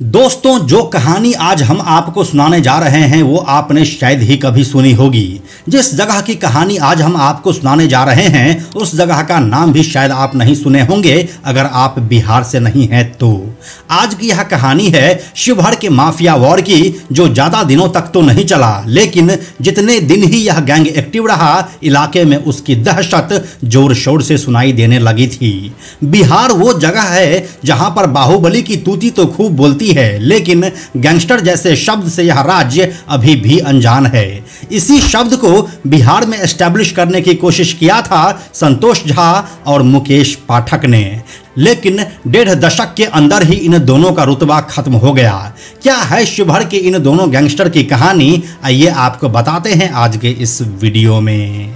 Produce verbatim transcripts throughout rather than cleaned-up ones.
दोस्तों, जो कहानी आज हम आपको सुनाने जा रहे हैं वो आपने शायद ही कभी सुनी होगी। जिस जगह की कहानी आज हम आपको सुनाने जा रहे हैं उस जगह का नाम भी शायद आप नहीं सुने होंगे अगर आप बिहार से नहीं हैं तो। आज की यह कहानी है शिवहर के माफिया वॉर की, जो ज़्यादा दिनों तक तो नहीं चला, लेकिन जितने दिन ही यह गैंग एक्टिव रहा इलाके में उसकी दहशत जोर शोर से सुनाई देने लगी थी। बिहार वो जगह है जहां पर बाहुबली की तूती तो खूब बोलती है, लेकिन गैंगस्टर जैसे शब्द से यह राज्य अभी भी अनजान है। इसी शब्द को बिहार में एस्टैब्लिश करने की कोशिश किया था संतोष झा और मुकेश पाठक ने, लेकिन डेढ़ दशक के अंदर ही इन दोनों का रुतबा खत्म हो गया। क्या है शिवहर के इन दोनों गैंगस्टर की कहानी, आइए आपको बताते हैं आज के इस वीडियो में।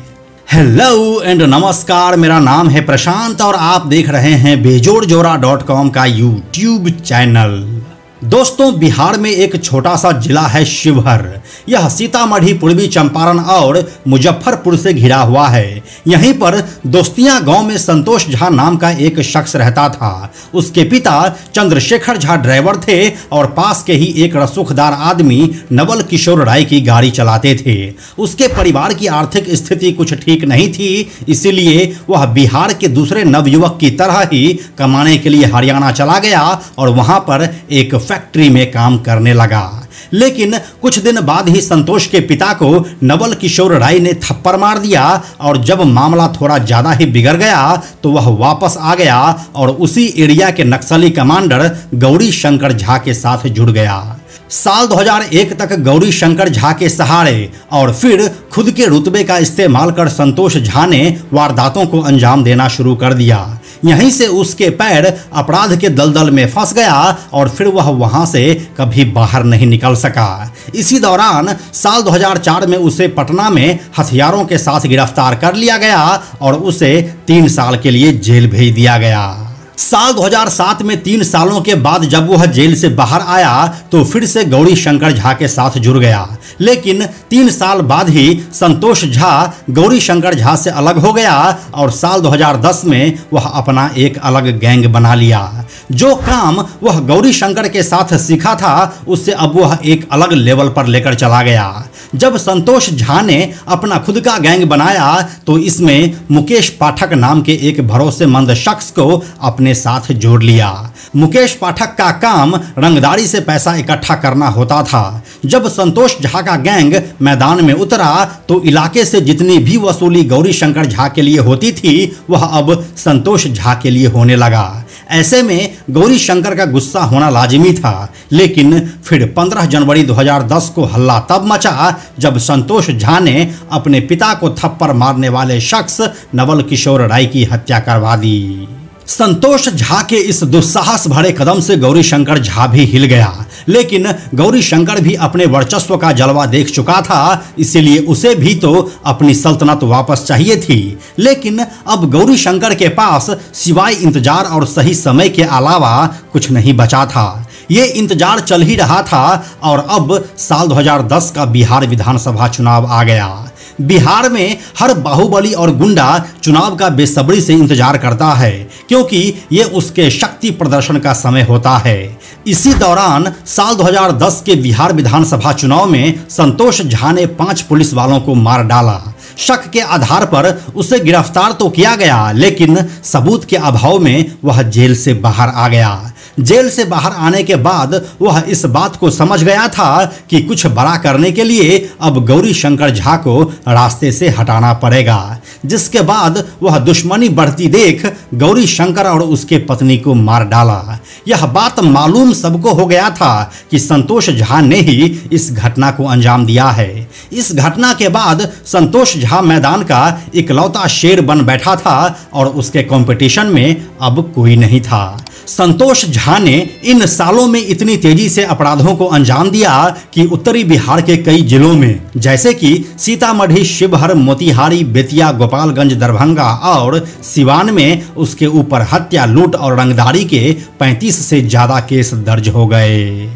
हेलो एंड नमस्कार, मेरा नाम है प्रशांत और आप देख रहे हैं बेजोड़ जोरा डॉट कॉम का यूट्यूब चैनल। दोस्तों, बिहार में एक छोटा सा जिला है शिवहर। यह सीतामढ़ी, पूर्वी चंपारण और मुजफ्फरपुर से घिरा हुआ है। यहीं पर दोस्तियां गांव में संतोष झा नाम का एक शख्स रहता था। उसके पिता चंद्रशेखर झा ड्राइवर थे और पास के ही एक रसूखदार आदमी नवल किशोर राय की गाड़ी चलाते थे। उसके परिवार की आर्थिक स्थिति कुछ ठीक नहीं थी, इसीलिए वह बिहार के दूसरे नवयुवक की तरह ही कमाने के लिए हरियाणा चला गया और वहां पर एक फैक्ट्री में काम करने लगा। लेकिन कुछ दिन बाद ही संतोष के पिता को नवल किशोर राय ने थप्पड़ मार दिया और जब मामला थोड़ा ज्यादा ही बिगड़ गया तो वह वापस आ गया और उसी एरिया के नक्सली कमांडर गौरी शंकर झा के साथ जुड़ गया। साल दो हज़ार एक तक गौरी शंकर झा के सहारे और फिर खुद के रुतबे का इस्तेमाल कर संतोष झा ने वारदातों को अंजाम देना शुरू कर दिया। यहीं से उसके पैर अपराध के दलदल में फंस गया और फिर वह वहां से कभी बाहर नहीं निकल सका। इसी दौरान साल दो हज़ार चार में उसे पटना में हथियारों के साथ गिरफ्तार कर लिया गया और उसे तीन साल के लिए जेल भेज दिया गया। साल दो हज़ार सात में तीन सालों के बाद जब वह जेल से बाहर आया तो फिर से गौरी शंकर झा के साथ जुड़ गया, लेकिन तीन साल बाद ही संतोष झा गौरी शंकर झा से अलग हो गया और साल दो हज़ार दस में वह अपना एक अलग गैंग बना लिया। जो काम वह गौरी शंकर के साथ सीखा था उससे अब वह एक अलग लेवल पर लेकर चला गया। जब संतोष झा ने अपना खुद का गैंग बनाया तो इसमें मुकेश पाठक नाम के एक भरोसेमंद शख्स को अपने साथ जोड़ लिया। मुकेश पाठक का काम रंगदारी से पैसा इकट्ठा करना होता था। जब संतोष झा का गैंग मैदान में उतरा तो इलाके से जितनी भी वसूली गौरी शंकर झा के लिए होती थी वह अब संतोष झा के लिए होने लगा। ऐसे में गौरी शंकर का गुस्सा होना लाजिमी था, लेकिन फिर पंद्रह जनवरी दो हज़ार दस को हल्ला तब मचा जब संतोष झा ने अपने पिता को थप्पड़ मारने वाले शख्स नवल किशोर राय की हत्या करवा दी। संतोष झा के इस दुस्साहस भरे कदम से गौरी शंकर झा भी हिल गया, लेकिन गौरी शंकर भी अपने वर्चस्व का जलवा देख चुका था, इसीलिए उसे भी तो अपनी सल्तनत वापस चाहिए थी। लेकिन अब गौरी शंकर के पास सिवाय इंतजार और सही समय के अलावा कुछ नहीं बचा था। ये इंतजार चल ही रहा था और अब साल दो हज़ार दस का बिहार विधानसभा चुनाव आ गया। बिहार में हर बाहुबली और गुंडा चुनाव का बेसब्री से इंतजार करता है, क्योंकि ये उसके शक्ति प्रदर्शन का समय होता है। इसी दौरान साल दो हज़ार दस के बिहार विधानसभा चुनाव में संतोष झा ने पांच पुलिस वालों को मार डाला। शक के आधार पर उसे गिरफ्तार तो किया गया, लेकिन सबूत के अभाव में वह जेल से बाहर आ गया। जेल से बाहर आने के बाद वह इस बात को समझ गया था कि कुछ बड़ा करने के लिए अब गौरी शंकर झा को रास्ते से हटाना पड़ेगा, जिसके बाद वह दुश्मनी बढ़ती देख गौरी शंकर और उसके पत्नी को मार डाला। यह बात मालूम सबको हो गया था कि संतोष झा ने ही इस घटना को अंजाम दिया है। इस घटना के बाद संतोष झा मैदान का इकलौता शेर बन बैठा था और उसके कंपटीशन में अब कोई नहीं था। संतोष झा ने इन सालों में इतनी तेजी से अपराधों को अंजाम दिया कि उत्तरी बिहार के कई जिलों में जैसे कि सीतामढ़ी, शिवहर, मोतिहारी, बेतिया, गोपालगंज, दरभंगा और सिवान में उसके ऊपर हत्या, लूट और रंगदारी के पैंतीस से ज्यादा केस दर्ज हो गए।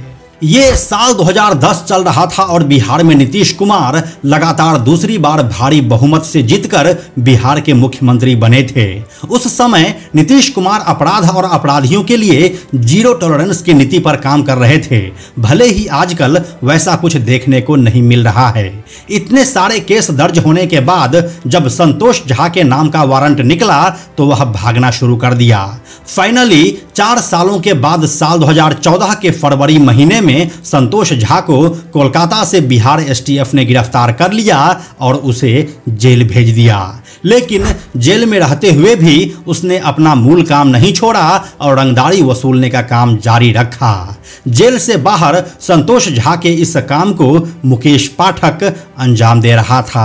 ये साल दो हज़ार दस चल रहा था और बिहार में नीतीश कुमार लगातार दूसरी बार भारी बहुमत से जीतकर बिहार के मुख्यमंत्री बने थे। उस समय नीतीश कुमार अपराध और अपराधियों के लिए जीरो टॉलरेंस की नीति पर काम कर रहे थे। भले ही आजकल वैसा कुछ देखने को नहीं मिल रहा है। इतने सारे केस दर्ज होने के बाद जब संतोष झा के नाम का वारंट निकला तो वह भागना शुरू कर दिया। फाइनली चार सालों के बाद साल दो हज़ार चौदह के फरवरी महीने में संतोष झा को कोलकाता से बिहार एसटीएफ ने गिरफ्तार कर लिया और उसे जेल भेज दिया। लेकिन जेल में रहते हुए भी उसने अपना मूल काम नहीं छोड़ा और रंगदारी वसूलने का काम जारी रखा। जेल से बाहर संतोष झा के इस काम को मुकेश पाठक अंजाम दे रहा था।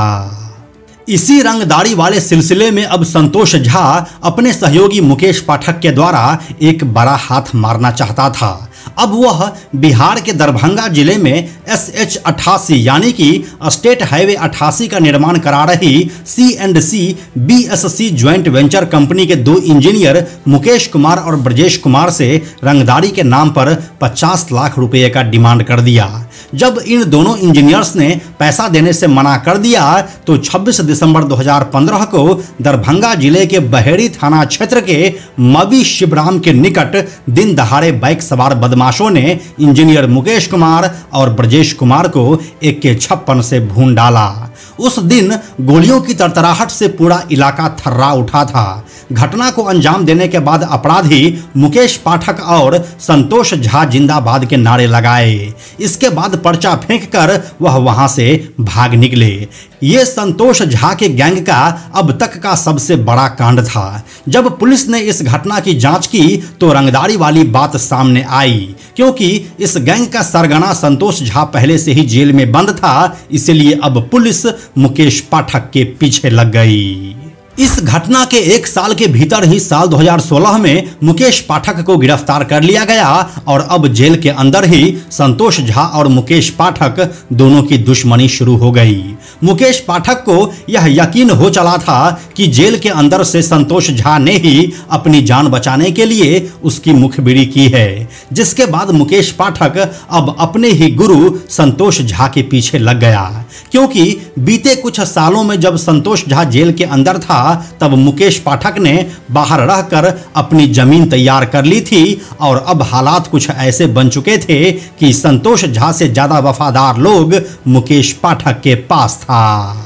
इसी रंगदारी वाले सिलसिले में अब संतोष झा अपने सहयोगी मुकेश पाठक के द्वारा एक बड़ा हाथ मारना चाहता था। अब वह बिहार के दरभंगा जिले में एस एच अट्ठासी यानी कि स्टेट हाईवे अट्ठासी का निर्माण करा रही C and C B S C joint venture company के दो इंजीनियर मुकेश कुमार और ब्रजेश कुमार से रंगदारी के नाम पर पचास लाख रुपए का डिमांड कर दिया। जब इन दोनों इंजीनियर्स ने पैसा देने से मना कर दिया तो छब्बीस दिसंबर दो हज़ार पंद्रह को दरभंगा जिले के बहेड़ी थाना क्षेत्र के मवी शिवराम के निकट दिन दहाड़े बाइक सवार बदमाशों ने इंजीनियर मुकेश कुमार और ब्रजेश कुमार को एक के छप्पन से भून डाला। उस दिन गोलियों की तरतराहट से पूरा इलाका थर्रा उठा था। घटना को अंजाम देने के बाद अपराधी मुकेश पाठक और संतोष झा जिंदाबाद के नारे लगाए। इसके बाद पर्चा फेंककर वह वहां से भाग निकले। ये संतोष झा के गैंग का अब तक का सबसे बड़ा कांड था। जब पुलिस ने इस घटना की जांच की तो रंगदारी वाली बात सामने आई, क्योंकि इस गैंग का सरगना संतोष झा पहले से ही जेल में बंद था। इसलिए अब पुलिस मुकेश पाठक के पीछे लग गई। इस घटना के एक साल के भीतर ही साल दो हज़ार सोलह में मुकेश पाठक को गिरफ्तार कर लिया गया और अब जेल के अंदर ही संतोष झा और मुकेश पाठक दोनों की दुश्मनी शुरू हो गई। मुकेश पाठक को यह यकीन हो चला था कि जेल के अंदर से संतोष झा ने ही अपनी जान बचाने के लिए उसकी मुखबिरी की है, जिसके बाद मुकेश पाठक अब अपने ही गुरु संतोष झा के पीछे लग गया। क्योंकि बीते कुछ सालों में जब संतोष झा जेल के अंदर था तब मुकेश पाठक ने बाहर रहकर अपनी जमीन तैयार कर ली थी और अब हालात कुछ ऐसे बन चुके थे कि संतोष झा से ज्यादा वफादार लोग मुकेश पाठक के पास था।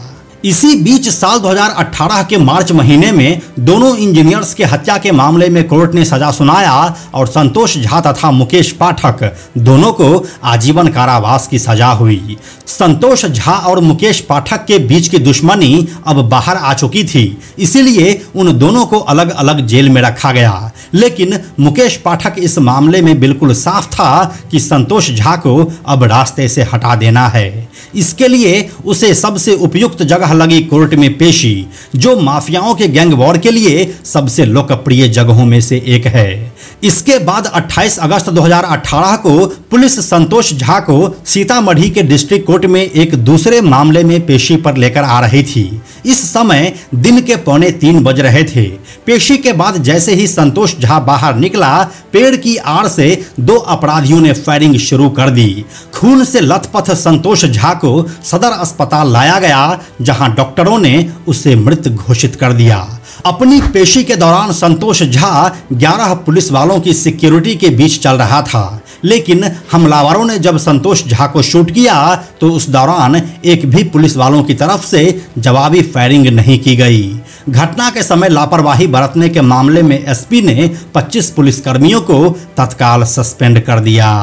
इसी बीच साल दो हज़ार अठारह के मार्च महीने में दोनों इंजीनियर्स के हत्या के मामले में कोर्ट ने सजा सुनाया और संतोष झा तथा मुकेश पाठक दोनों को आजीवन कारावास की सजा हुई। संतोष झा और मुकेश पाठक के बीच की दुश्मनी अब बाहर आ चुकी थी, इसीलिए उन दोनों को अलग अलग जेल में रखा गया। लेकिन मुकेश पाठक इस मामले में बिल्कुल साफ था कि संतोष झा को अब रास्ते से हटा देना है। इसके लिए उसे सबसे उपयुक्त जगह लगी कोर्ट में पेशी, जो माफियाओं के गैंग वॉर के लिए सबसे लोकप्रिय जगहों में से एक है। इसके बाद अट्ठाईस अगस्त दो हज़ार अठारह को पुलिस संतोष झा को सीतामढ़ी के डिस्ट्रिक्ट कोर्ट में एक दूसरे मामले में पेशी पर लेकर आ रही थी। इस समय दिन के पौने तीन बज रहे थे। पेशी के बाद जैसे ही संतोष झा बाहर निकला, पेड़ की आड़ से दो अपराधियों ने फायरिंग शुरू कर दी। खून से लथपथ संतोष झा को सदर अस्पताल लाया गया, जहां डॉक्टरों ने उसे मृत घोषित कर दिया। अपनी पेशी के दौरान संतोष झा ग्यारह पुलिस वालों की सिक्योरिटी के बीच चल रहा था, लेकिन हमलावरों ने जब संतोष झा को शूट किया तो उस दौरान एक भी पुलिस वालों की तरफ से जवाबी फायरिंग नहीं की गई। घटना के समय लापरवाही बरतने के मामले में एसपी ने पच्चीस पुलिसकर्मियों को तत्काल सस्पेंड कर दिया।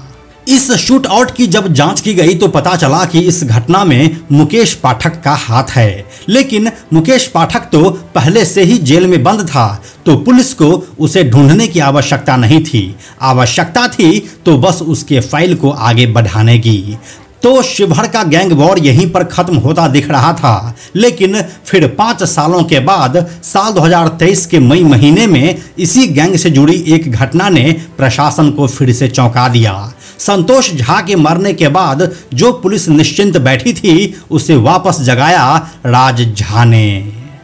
इस शूट आउट की जब जांच की गई तो पता चला कि इस घटना में मुकेश पाठक का हाथ है, लेकिन मुकेश पाठक तो पहले से ही जेल में बंद था, तो पुलिस को उसे ढूंढने की आवश्यकता नहीं थी। आवश्यकता थी तो बस उसके फाइल को आगे बढ़ाने की। तो शिवहर का गैंग वॉर यहीं पर खत्म होता दिख रहा था। लेकिन फिर पाँच सालों के बाद साल दो हज़ार तेईस के मई महीने में इसी गैंग से जुड़ी एक घटना ने प्रशासन को फिर से चौंका दिया। संतोष झा के मरने के बाद जो पुलिस निश्चिंत बैठी थी, उसे वापस जगाया राज झा ने।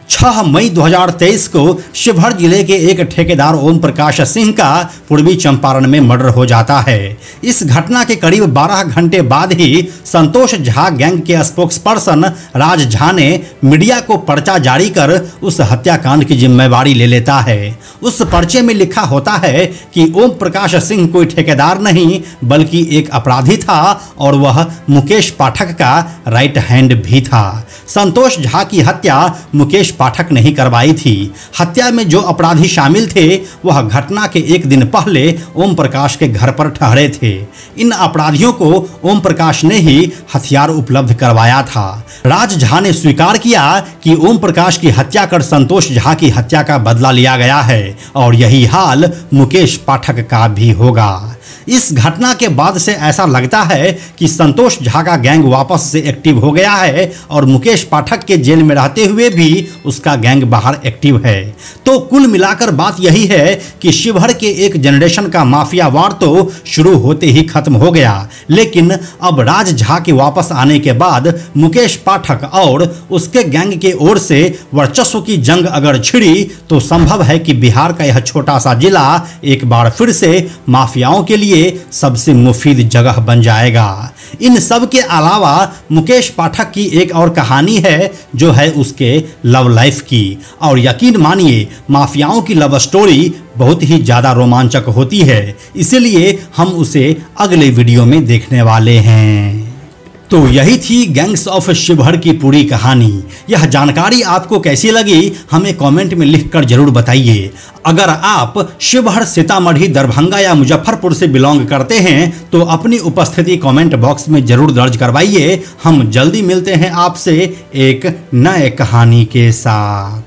छह मई दो हज़ार तेईस को शिवहर जिले के एक ठेकेदार ओम प्रकाश सिंह का पूर्वी चंपारण में मर्डर हो जाता है। इस घटना के करीब बारह घंटे बाद ही संतोष झा गैंग के स्पोक्स पर्सन राज झा ने मीडिया को पर्चा जारी कर उस हत्याकांड की जिम्मेवारी ले लेता है। उस पर्चे में लिखा होता है कि ओम प्रकाश सिंह कोई ठेकेदार नहीं बल्कि एक अपराधी था और वह मुकेश पाठक का राइट हैंड भी था। संतोष झा की हत्या मुकेश पाठक ने ही करवाई थी। हत्या में जो अपराधी शामिल थे वह घटना के एक दिन पहले ओम प्रकाश के घर पर ठहरे थे। इन अपराधियों को ओम प्रकाश ने ही हथियार उपलब्ध करवाया था। राज झा ने स्वीकार किया कि ओम प्रकाश की हत्या कर संतोष झा की हत्या का बदला लिया गया है और यही हाल मुकेश पाठक का भी होगा। इस घटना के बाद से ऐसा लगता है कि संतोष झा का गैंग वापस से एक्टिव हो गया है और मुकेश पाठक के जेल में रहते हुए भी उसका गैंग बाहर एक्टिव है। तो कुल मिलाकर बात यही है कि शिवहर के एक जनरेशन का माफिया वार तो शुरू होते ही खत्म हो गया, लेकिन अब राज झा के वापस आने के बाद मुकेश पाठक और उसके गैंग के ओर से वर्चस्व की जंग अगर छिड़ी तो संभव है कि बिहार का यह छोटा सा जिला एक बार फिर से माफियाओं के लिए सबसे मुफीद जगह बन जाएगा। इन सब के अलावा मुकेश पाठक की एक और कहानी है जो है उसके लव लाइफ की, और यकीन मानिए माफियाओं की लव स्टोरी बहुत ही ज़्यादा रोमांचक होती है, इसीलिए हम उसे अगले वीडियो में देखने वाले हैं। तो यही थी गैंग्स ऑफ शिवहर की पूरी कहानी। यह जानकारी आपको कैसी लगी हमें कमेंट में लिखकर जरूर बताइए। अगर आप शिवहर, सीतामढ़ी, दरभंगा या मुजफ्फरपुर से बिलोंग करते हैं तो अपनी उपस्थिति कमेंट बॉक्स में जरूर दर्ज करवाइए। हम जल्दी मिलते हैं आपसे एक नए कहानी के साथ।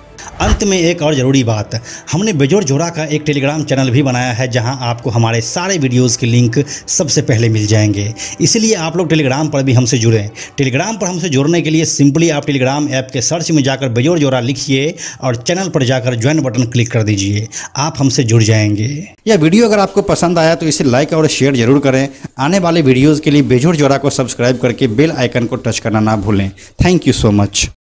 अंत में एक और ज़रूरी बात, हमने बेजोड़ जोड़ा का एक टेलीग्राम चैनल भी बनाया है जहां आपको हमारे सारे वीडियोस के लिंक सबसे पहले मिल जाएंगे, इसलिए आप लोग टेलीग्राम पर भी हमसे जुड़ें। टेलीग्राम पर हमसे जुड़ने के लिए सिंपली आप टेलीग्राम ऐप के सर्च में जाकर बेजोड़ जोड़ा लिखिए और चैनल पर जाकर ज्वाइन बटन क्लिक कर दीजिए, आप हमसे जुड़ जाएंगे। यह वीडियो अगर आपको पसंद आया तो इसे लाइक और शेयर जरूर करें। आने वाले वीडियोज़ के लिए बेजोड़ जोड़ा को सब्सक्राइब करके बेल आइकन को टच करना ना भूलें। Thank you so much.